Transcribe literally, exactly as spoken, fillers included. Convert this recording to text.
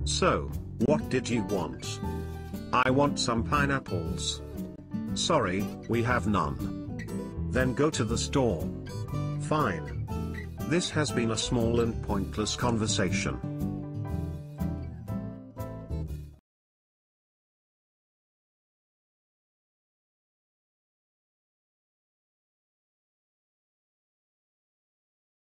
So, what did you want? I want some pineapples. Sorry, we have none. Then go to the store. Fine. This has been a small and pointless conversation.